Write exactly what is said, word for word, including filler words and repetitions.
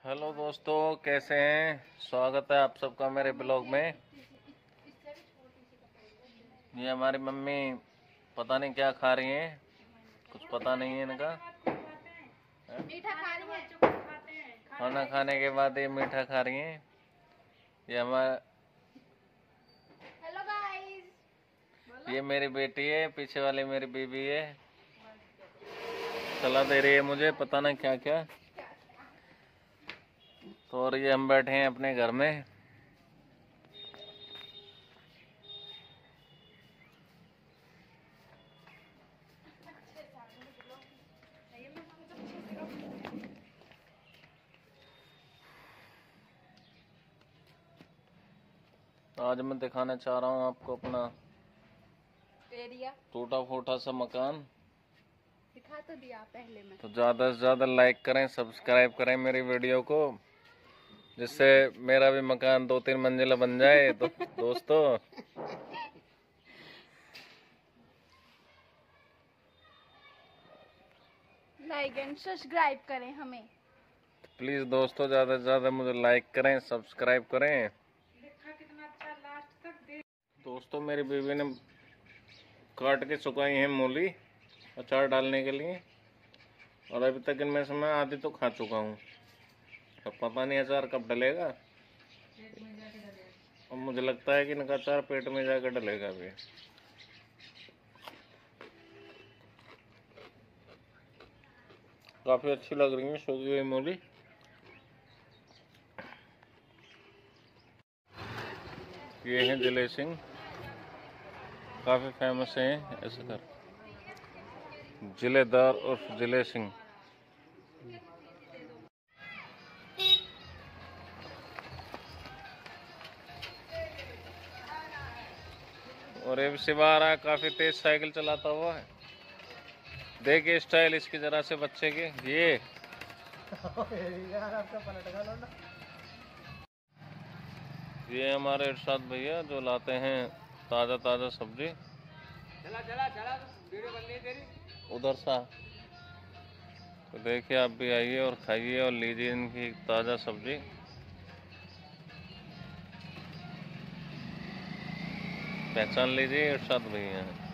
Hello दोस्तों, कैसे हैं। स्वागत है आप सबका मेरे ब्लॉग में। ये हमारी मम्मी पता नहीं क्या खा रही हैं, कुछ पता नहीं है इनका। मीठा खा रही हैं। खाना खाने के बाद ये मीठा खा रही हैं। ये हमारा हेलो गाइस, ये मेरी बेटी है, पीछे वाली मेरी बीबी है। सलाह दे रही है मुझे, पता नहीं क्या क्या। तो और ये हम बैठे हैं अपने घर में। आज मैं दिखाना चाह रहा हूँ आपको अपना एरिया टूटा फूटा सा मकान। दिखा तो दिया पहले में। तो ज़्यादा से ज़्यादा लाइक करें, सब्सक्राइब करें मेरी वीडियो को, जिससे मेरा भी मकान दो तीन मंजिला बन जाए। तो दोस्तों लाइक एंड सब्सक्राइब करें हमें। प्लीज़ दोस्तों ज़्यादा से ज़्यादा मुझे लाइक करें, सब्सक्राइब करें। दोस्तों मेरी बीवी ने काट के सुखाई है मूली अचार डालने के लिए, और अभी तक इनमें से मैं आधी तो खा चुका हूँ। अब पता नहीं अचार कब डलेगा। और मुझे लगता है कि इनका अचार पेट में जाकर डलेगा अभी। काफ़ी अच्छी लग रही है सूखी हुई मूली। ये है जिले सिंह, काफ़ी फेमस है ऐसे कर जिलेदार उर्फ जिले सिंह। और ये शिवा आ रहा है, काफ़ी तेज साइकिल चलाता हुआ है। देखिए स्टाइल इसकी जरा से बच्चे के। ये ये हमारे इरशाद भैया जो लाते हैं ताज़ा ताज़ा सब्जी चला चला चला वीडियो बन रही तेरी उधर सा। तो देखिए आप भी आइए और खाइए और लीजिए इनकी ताज़ा सब्जी। पहचान लीजिए इरशाद भैया हैं।